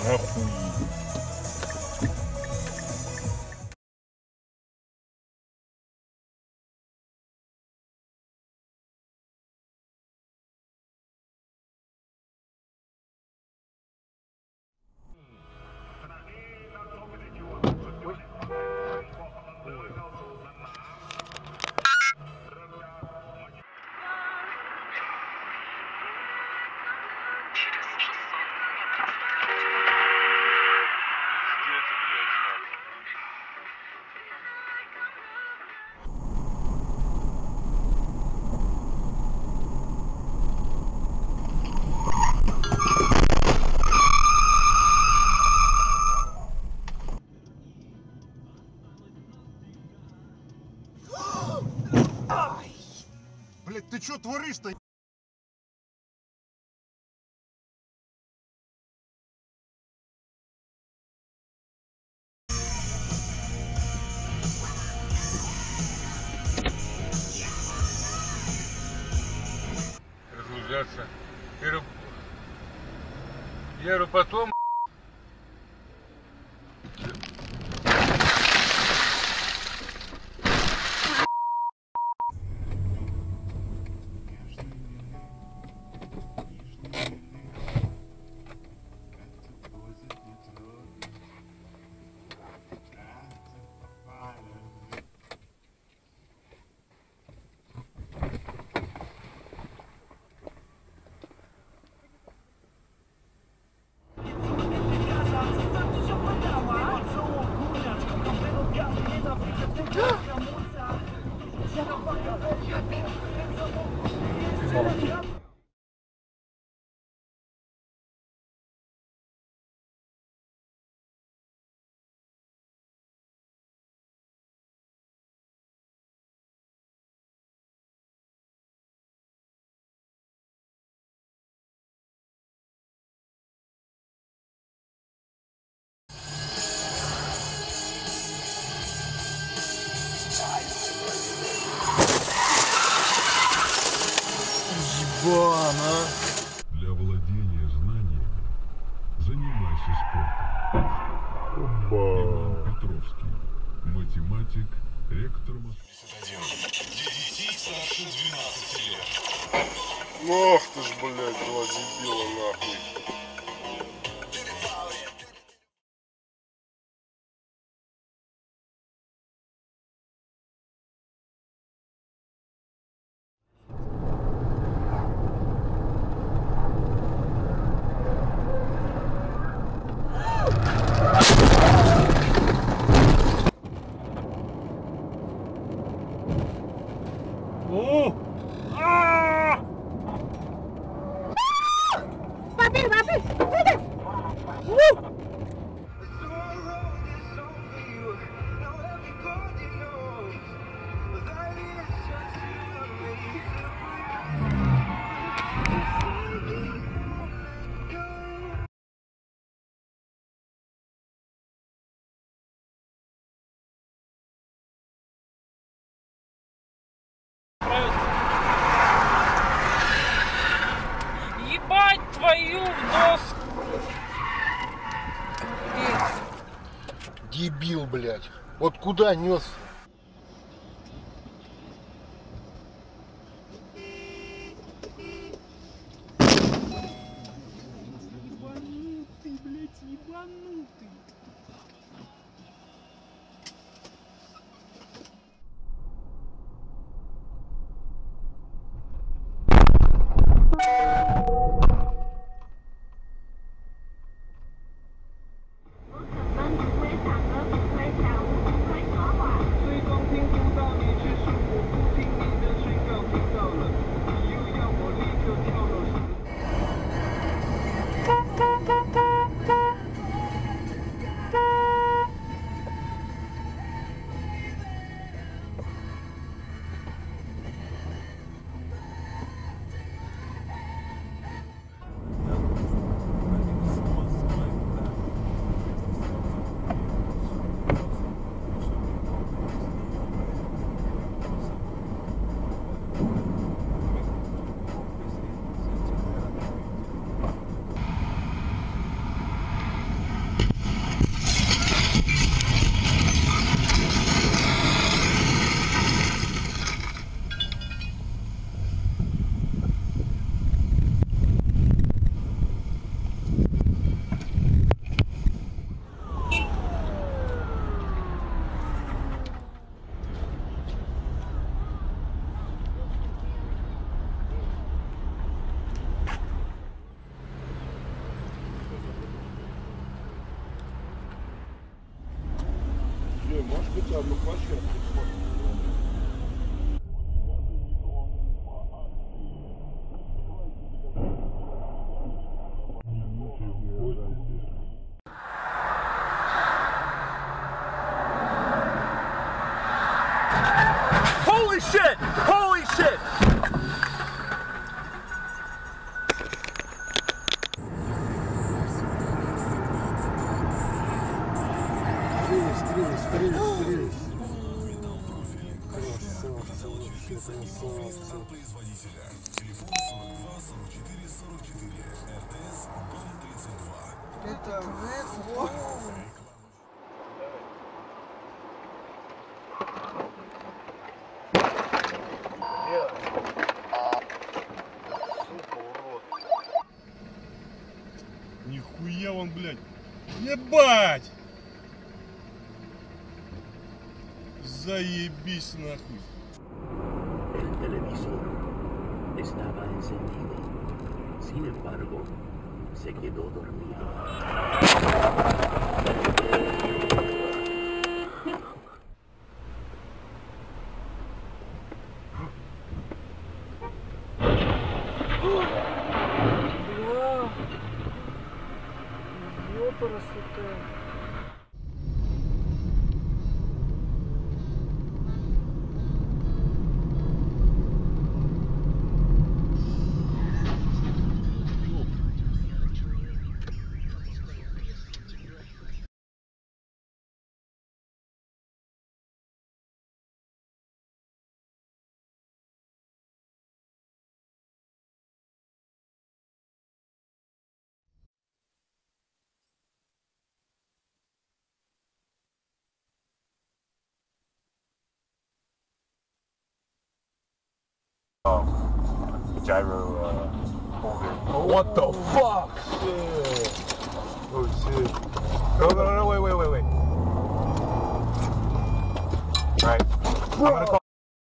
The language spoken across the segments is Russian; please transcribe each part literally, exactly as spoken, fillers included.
Охуеть. Блять, ты чё творишь-то? Разгружаться. Я говорю, я говорю, потом. Ебана. Для владения знаниями занимайся спортом. Иван Петровский, математик, ректор Москвы. Детей старше двенадцати лет. Ох ты ж, блядь, два дебила нахуй. Papi, papi, papi. Ебать твою в доску! Дебил, блядь. Вот куда нес? Ебанутый, блядь, ебанутый! Hãy subscribe cho kênh Ghiền Mì Gõ để không bỏ lỡ хотя одну площадку. Holy shit! Holy shit! Стрелись, стрелись, стрелись. Красавцы, вообще красавцы. Производителя. Телефон сорок два сорок четыре сорок четыре. эр тэ эс дом тридцать два. Это Вэс. Сука, урод. Нихуя он, блядь. Ебать! Заебись нахуй. El televisor estaba encendido. Sin embargo, se quedó dormido. Бля. Ёпара святая. Gyro uh, holder. What the fuck? Shit. Oh shit. No, no, no, no, wait, wait, wait, wait. Alright. I'm gonna call.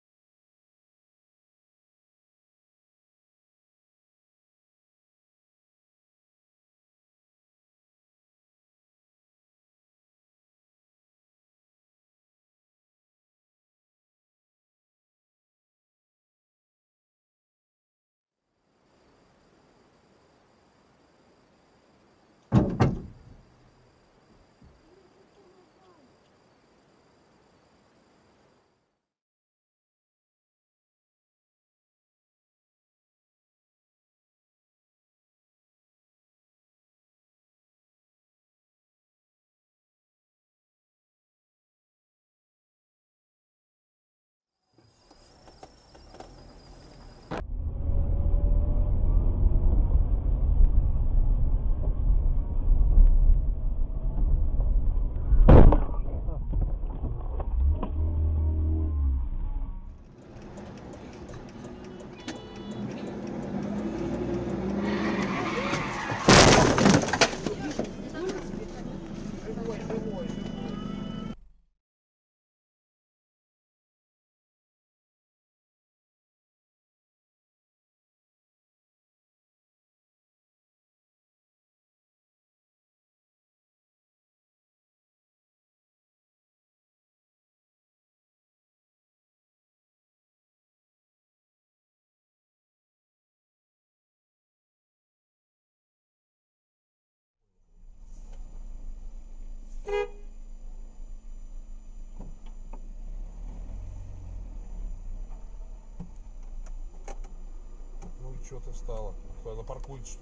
Ну и что ты встала? Она паркует что?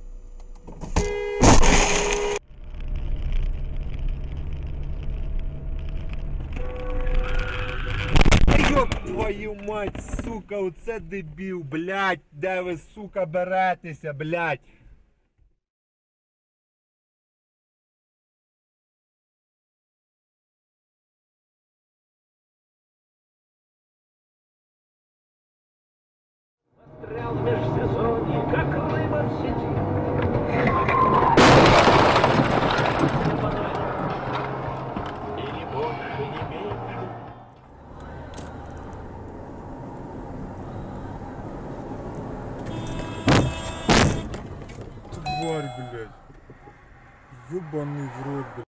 Ёб твою мать, сука, оце дебіл, блядь, де ви, сука, беретеся, блядь. Застрял в межсезонье, как рыба в сети. И ни больше, ни меньше. Тварь, блядь. Ёбаный в рот, блядь.